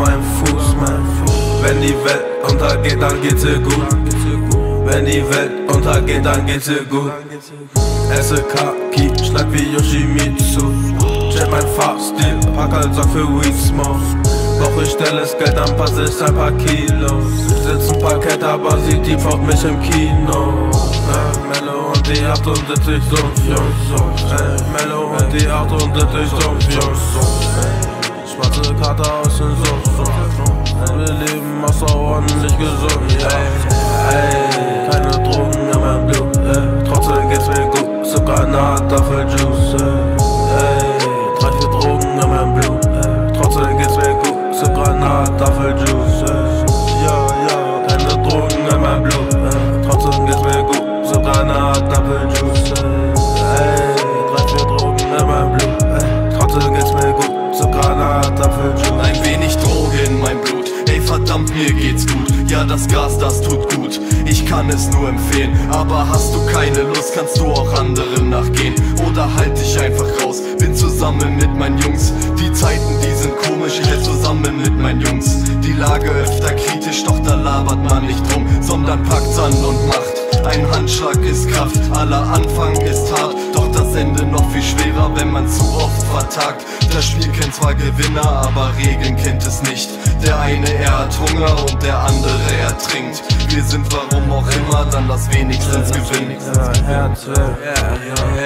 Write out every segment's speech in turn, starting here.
meinem Fuß, Wenn die Welt untergeht, dann geht's ihr gut. Wenn die Welt untergeht, dann geht's ihr gut. Esse Kaki, schnack wie Yoshimitsu. Check mein Fahrstil, Pakkal78 für Weed Smoke. Doch ich stelle das Geld, dann passe ich ein paar Kilos. Sitz ein Parkett, aber sie tief auf mich im Kino. Melo und die 78 Sumpfjungs. Melo und die 78 Sumpfjungs. Schwarze Karte aus dem Sumpf. Wir leben außer ordentlich gesund, ey. Keine Drogen in meinem Blut, trotzdem geht's mir gut. So Granatapfel Juice, ey. 3, 4 Drogen in meinem Blut, trotzdem geht's mir gut. So Granatapfel Juice, ja, keine Drogen in meinem Blut, trotzdem geht's mir gut. So Granatapfel Juice, ey. 3, 4 Drogen in meinem Blut, trotzdem geht's mir gut. So Granatapfel Juice. Ein wenig Droge in mein Blut. Ey verdammt, mir geht's gut, ja das Gas, das tut gut. Ich kann es nur empfehlen, aber hast du keine Lust, kannst du auch anderen nachgehen. Oder halt dich einfach raus, bin zusammen mit meinen Jungs. Die Zeiten, die sind komisch, ich hält zusammen mit meinen Jungs. Die Lage öfter kritisch, doch da labert man nicht drum, sondern packt's an und macht. Ein Handschlag ist Kraft, aller Anfang ist hart, doch das Ende noch viel schwerer, wenn man zu oft vertagt. Das Spiel kennt zwar Gewinner, aber Regeln kennt es nicht. Der eine, er hat Hunger und der andere, er trinkt. Wir sind warum auch immer dann das wenigstens Gewinn. Härte,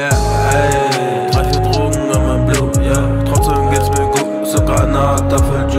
ey. 3, 4 Drogen in meinem Blut, trotzdem geht's mir gut. So Granatapfel